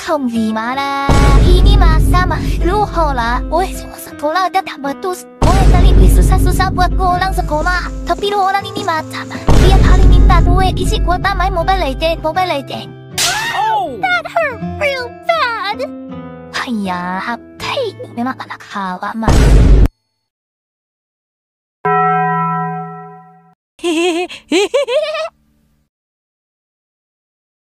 Gimana ini masa lu hola, sekolah dan tak betul. Tadi susah-susah buat pulang sekolah, tapi lu orang ini macam tiap hari minta duit isi kuota main Mobile Legends. That hurt real bad. Ayah, memang anak hawa mah. Hehehe.